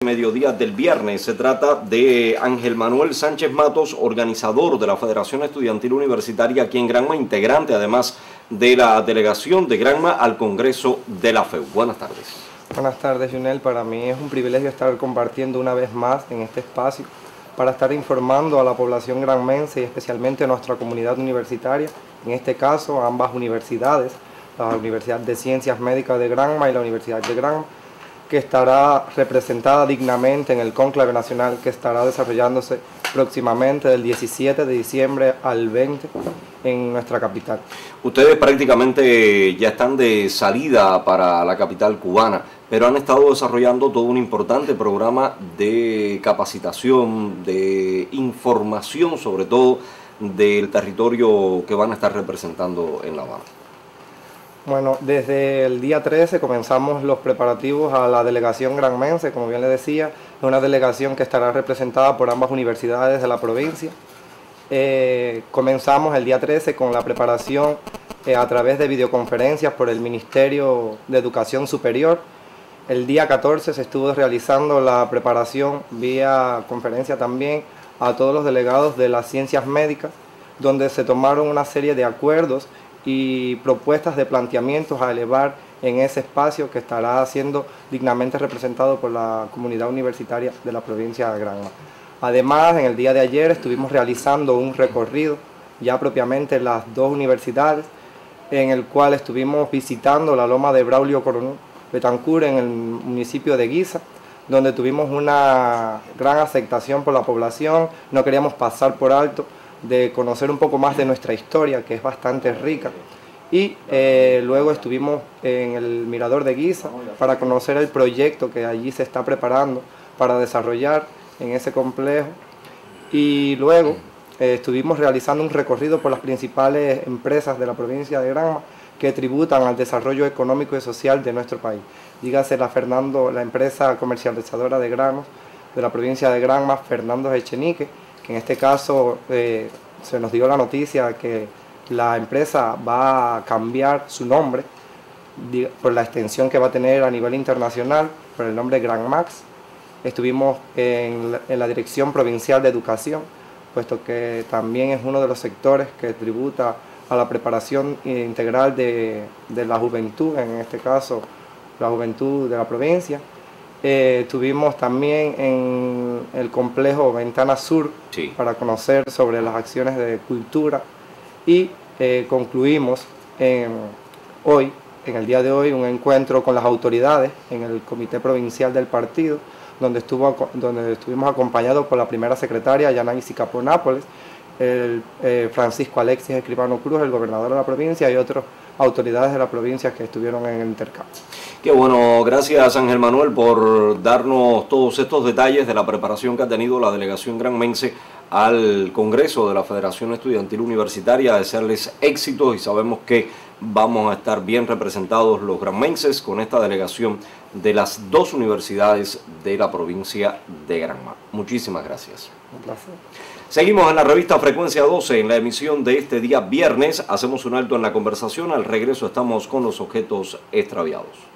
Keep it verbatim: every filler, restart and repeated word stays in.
Mediodía del viernes. Se trata de Ángel Manuel Sánchez Matos, organizador de la Federación Estudiantil Universitaria aquí en Granma, integrante además de la delegación de Granma al Congreso de la F E U. Buenas tardes. Buenas tardes, Junel. Para mí es un privilegio estar compartiendo una vez más en este espacio para estar informando a la población granmense y especialmente a nuestra comunidad universitaria, en este caso a ambas universidades, la Universidad de Ciencias Médicas de Granma y la Universidad de Granma, que estará representada dignamente en el cónclave nacional que estará desarrollándose próximamente del diecisiete de diciembre al veinte en nuestra capital. Ustedes prácticamente ya están de salida para la capital cubana, pero han estado desarrollando todo un importante programa de capacitación, de información, sobre todo del territorio que van a estar representando en La Habana. Bueno, desde el día trece comenzamos los preparativos a la delegación granmense, como bien le decía, es una delegación que estará representada por ambas universidades de la provincia. Eh, comenzamos el día trece con la preparación eh, a través de videoconferencias por el Ministerio de Educación Superior. El día catorce se estuvo realizando la preparación vía conferencia también a todos los delegados de las ciencias médicas, donde se tomaron una serie de acuerdos y propuestas de planteamientos a elevar en ese espacio que estará siendo dignamente representado por la comunidad universitaria de la provincia de Granma. Además, en el día de ayer estuvimos realizando un recorrido ya propiamente en las dos universidades, en el cual estuvimos visitando la loma de Braulio Coronel Betancur en el municipio de Guisa, donde tuvimos una gran aceptación por la población. No queríamos pasar por alto de conocer un poco más de nuestra historia, que es bastante rica. Y eh, luego estuvimos en el Mirador de Guisa para conocer el proyecto que allí se está preparando para desarrollar en ese complejo. Y luego eh, estuvimos realizando un recorrido por las principales empresas de la provincia de Granma que tributan al desarrollo económico y social de nuestro país. Dígase la, Fernando, la empresa comercializadora de granos de la provincia de Granma, Fernando Echenique, que en este caso eh, se nos dio la noticia que la empresa va a cambiar su nombre por la extensión que va a tener a nivel internacional, por el nombre Granmax. Estuvimos en la, en la Dirección Provincial de Educación, puesto que también es uno de los sectores que tributa a la preparación integral de, de la juventud, en este caso la juventud de la provincia. Eh, estuvimos también en el complejo Ventana Sur, sí, para conocer sobre las acciones de cultura y eh, concluimos en, hoy, en el día de hoy, un encuentro con las autoridades en el Comité Provincial del Partido, donde, estuvo, donde estuvimos acompañados por la primera secretaria, Yanaisi Capó Nápoles, el eh, Francisco Alexis Escribano Cruz, el gobernador de la provincia, y otras autoridades de la provincia que estuvieron en el intercambio. Qué bueno, gracias Ángel Manuel por darnos todos estos detalles de la preparación que ha tenido la delegación granmense al Congreso de la Federación Estudiantil Universitaria. Desearles éxitos y sabemos que vamos a estar bien representados los granmenses con esta delegación de las dos universidades de la provincia de Granma. Muchísimas gracias. Un placer. Seguimos en la revista Frecuencia doce, en la emisión de este día viernes. Hacemos un alto en la conversación. Al regreso estamos con los objetos extraviados.